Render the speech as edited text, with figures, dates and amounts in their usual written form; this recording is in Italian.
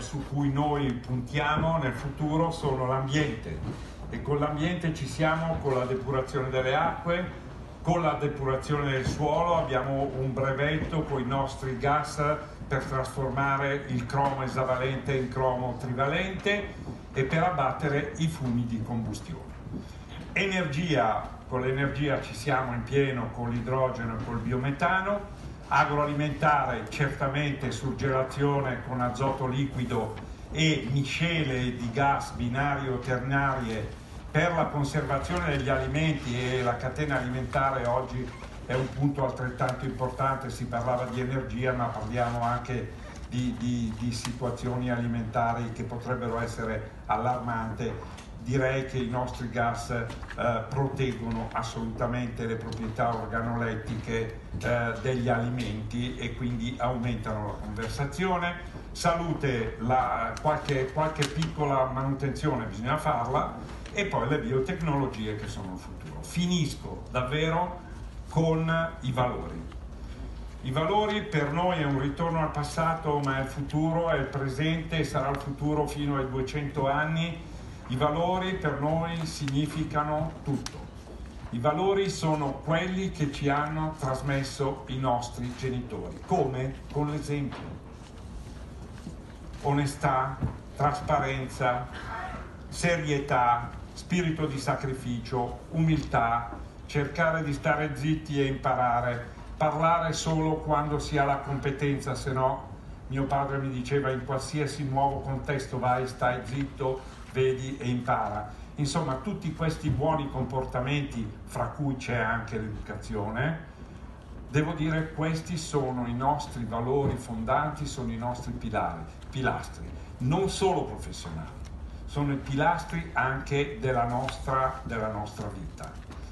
su cui noi puntiamo nel futuro sono l'ambiente, e con l'ambiente ci siamo con la depurazione delle acque, con la depurazione del suolo. Abbiamo un brevetto con i nostri gas per trasformare il cromo esavalente in cromo trivalente e per abbattere i fumi di combustione. Energia, con l'energia ci siamo in pieno con l'idrogeno e col biometano. Agroalimentare certamente surgelazione con azoto liquido e miscele di gas binarie o ternarie per la conservazione degli alimenti, e la catena alimentare oggi è un punto altrettanto importante. Si parlava di energia, ma parliamo anche di situazioni alimentari che potrebbero essere allarmanti. Direi che i nostri gas proteggono assolutamente le proprietà organolettiche degli alimenti e quindi aumentano la conversazione. Salute, qualche piccola manutenzione bisogna farla, e poi le biotecnologie che sono il futuro. Finisco davvero con i valori. I valori per noi è un ritorno al passato, ma è il futuro, è il presente e sarà il futuro fino ai 200 anni. I valori per noi significano tutto. I valori sono quelli che ci hanno trasmesso i nostri genitori. Come? Con l'esempio. Onestà, trasparenza, serietà, spirito di sacrificio, umiltà, cercare di stare zitti e imparare, parlare solo quando si ha la competenza, se no, mio padre mi diceva, in qualsiasi nuovo contesto vai, stai zitto, vedi e impara. Insomma, tutti questi buoni comportamenti, fra cui c'è anche l'educazione, devo dire, questi sono i nostri valori fondanti, sono i nostri pilastri, non solo professionali, sono i pilastri anche della nostra vita.